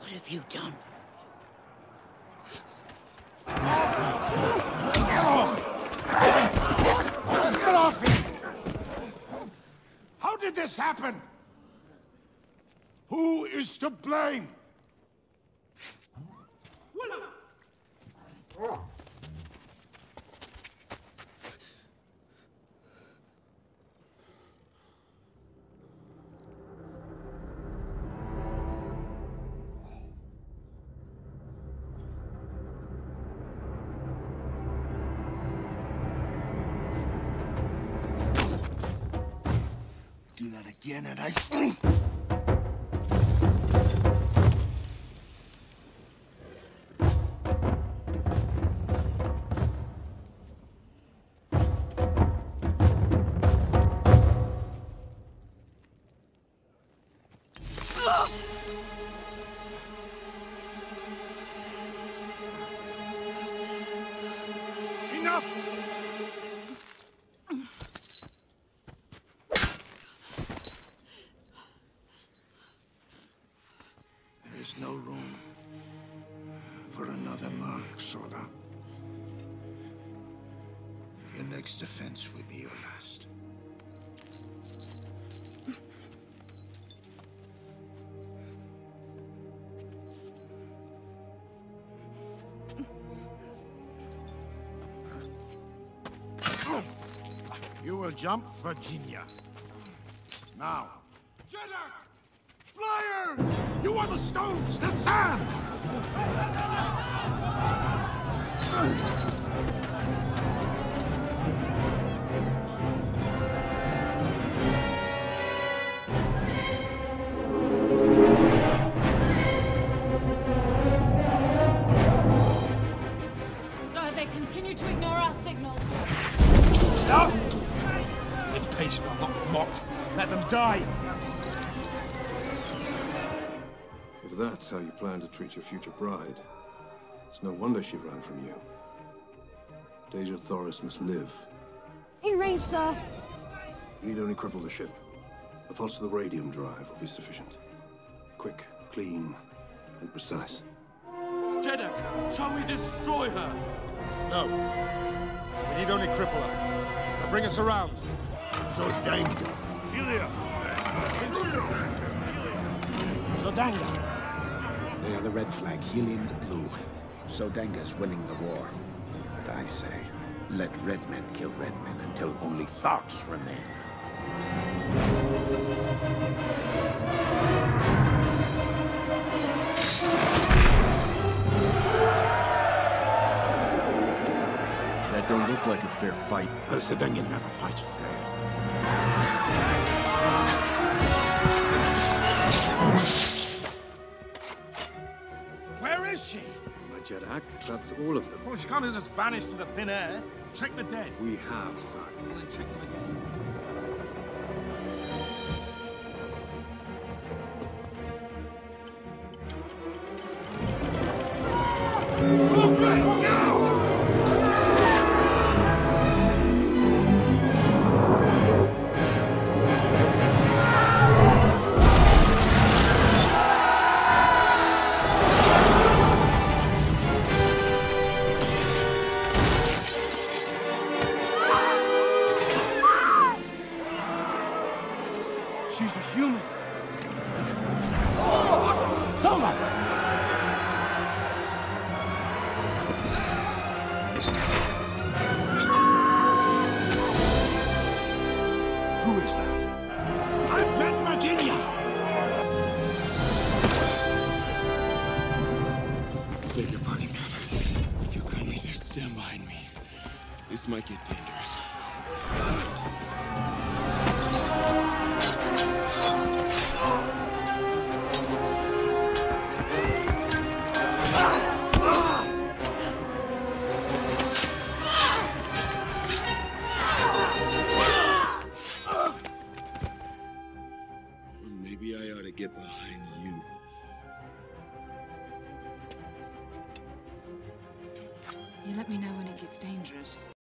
What have you done? Get off! Get off him! How did this happen? Who is to blame? Do that again and I... Enough! There is no room for another mark, Soda. Your next offense will be your last. You will jump, Virginia. Now. Jeddak! Flyers! You are the stones, the sand! So they continue to ignore our signals. Enough! Impatient are not mocked. Let them die. If that's how you plan to treat your future bride, it's no wonder she ran from you. Deja Thoris must live. In range, sir. You need only cripple the ship. A pulse to the radium drive will be sufficient. Quick, clean, and precise. Jeddak, shall we destroy her? No. We need only cripple her. Now bring us around. Zodanga. Helia! Zodanga. They are the red flag, Helium the blue. Zodanga's winning the war. But I say, let red men kill red men until only thoughts remain. That don't look like a fair fight. Zodanga never fights fair. Where is she? My Jeddak, that's all of them. Well, she can't have just vanished into thin air. Check the dead. We have, son. Well, then check them again. She's a human. Soma! Who is that? I've met Virginia! Beg your pardon, man. If you'll kindly just stand behind me. This might get dangerous. Maybe I ought to get behind you. You let me know when it gets dangerous.